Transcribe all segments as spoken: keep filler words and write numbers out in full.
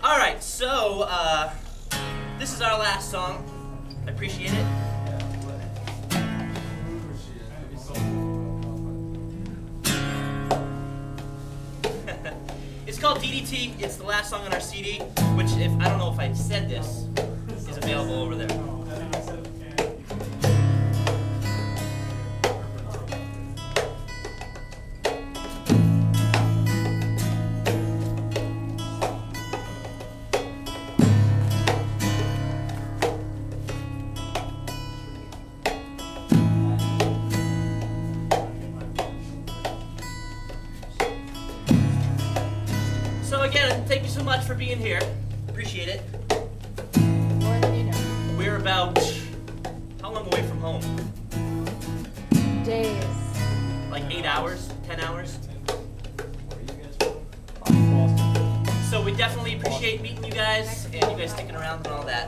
Alright, so, uh, this is our last song. I appreciate it. It's called D D T. It's the last song on our C D, which, if I don't know if I said this, is available over there. So again, thank you so much for being here. Appreciate it. More than you know. We're about, how long away from home? Days. Like eight hours? Ten hours? So we definitely appreciate meeting you guys and you guys sticking around and all that.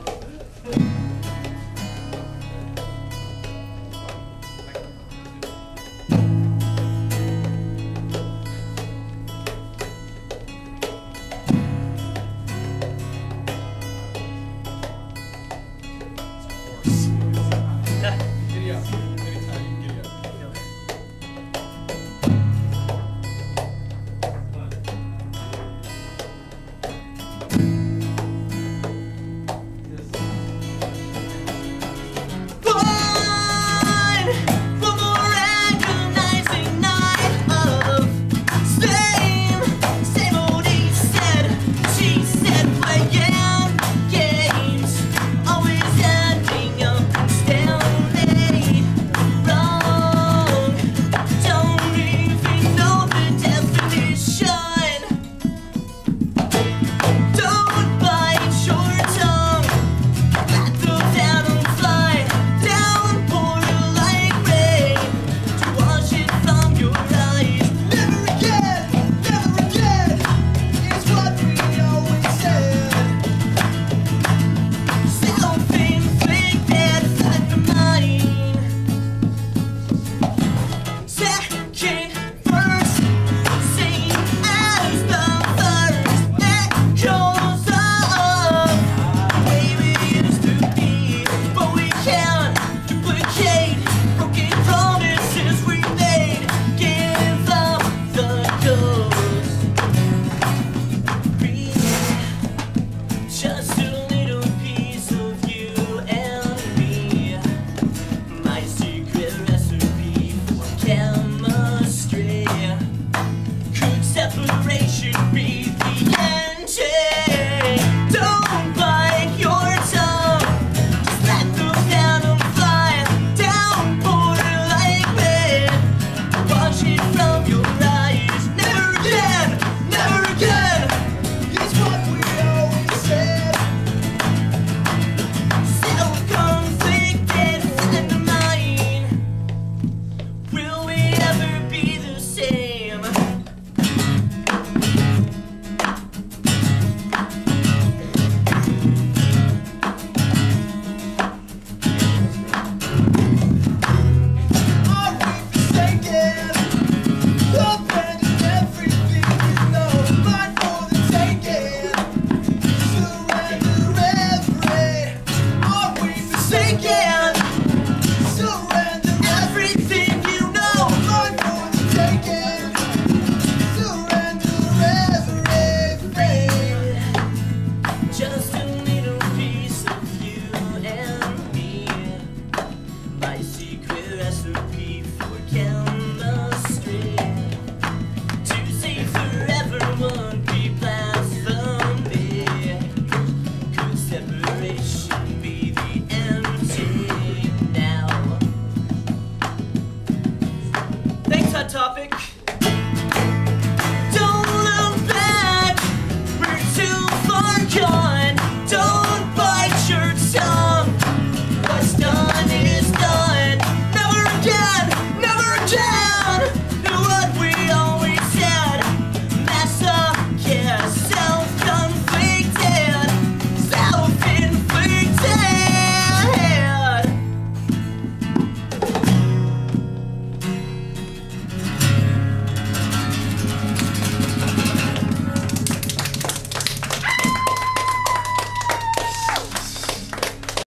Topic.